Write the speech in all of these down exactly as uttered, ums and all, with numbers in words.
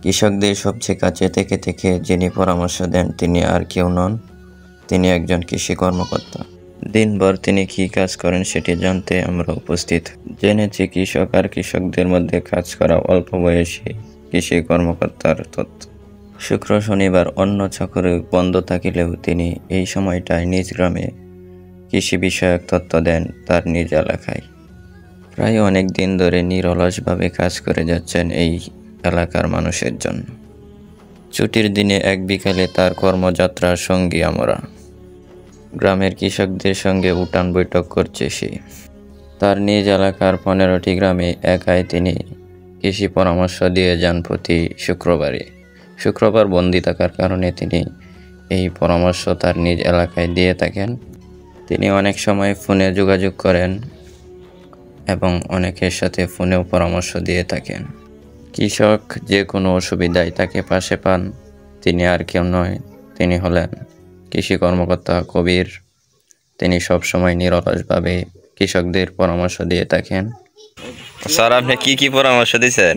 কৃষকদের সবচেয়ে কাছে থেকে থেকে যিনি পরামর্শ দেন তিনি আর কেউ নন, তিনি একজন কৃষি কর্মকর্তা। দিনভর তিনি কী কাজ করেন সেটি জানতে আমরা উপস্থিত জেনেছি কৃষক আর কৃষকদের মধ্যে কাজ করা অল্প বয়সী কৃষি কর্মকর্তার তথ্য। শুক্র শনিবার অন্য চাকরি বন্ধ থাকিলেও তিনি এই সময়টায় নিজ গ্রামে কৃষি বিষয়ক তথ্য দেন তার নিজ এলাকায়। প্রায় অনেক দিন ধরে নিরলসভাবে কাজ করে যাচ্ছেন এই এলাকার মানুষের জন্য। ছুটির দিনে এক বিকালে তার কর্মযাত্রার সঙ্গী আমরা। গ্রামের কৃষকদের সঙ্গে উঠান বৈঠক করছে সে। তার নিজ এলাকার পনেরোটি গ্রামে একাই তিনি কৃষি পরামর্শ দিয়ে যান প্রতি শুক্রবারে। শুক্রবার বন্দি থাকার কারণে তিনি এই পরামর্শ তার নিজ এলাকায় দিয়ে থাকেন। তিনি অনেক সময় ফোনে যোগাযোগ করেন এবং অনেকের সাথে ফোনেও পরামর্শ দিয়ে থাকেন। কৃষক যে কোনো অসুবিধায় তাকে পাশে পান, তিনি আর কেউ নয়, তিনি হলেন কৃষি কর্মকর্তা কবির। তিনি সবসময় নিরলসভাবে কৃষকদের পরামর্শ দিয়ে থাকেন। স্যার, আপনি কি কি পরামর্শ দিচ্ছেন?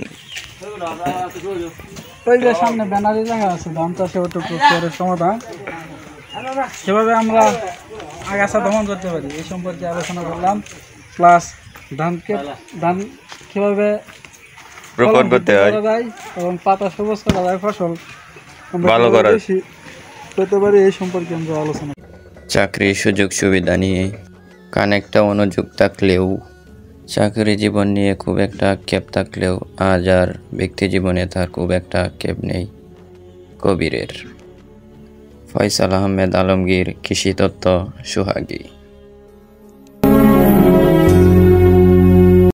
ওই যে সামনে ব্যানারে লেখা আছে ধান চাষে অটোপ্রক্রিয়ার সমাধান, কিভাবে আমরা আগাছা দমন করতে পারি এই সম্পর্কে আলোচনা করলাম। প্লাস ধানকে ধান কিভাবে রোপণ করতে হয় এবং পাতা সবুজ করা যায়, ফসল ভালো করা পেতে পারি এই সম্পর্কে আমরা আলোচনা। চাকরির সুযোগ সুবিধা নিয়ে কানেকটা অনুযোগ থাকলেও চাকরি জীবন নিয়ে খুব একটা আক্ষেপ থাকলেও আজ আর ব্যক্তি জীবনে তার খুব একটা আক্ষেপ নেই কবিরের। ফয়সাল আহমেদ আলমগীর, কৃষি তত্ত্ব, সোহাগী।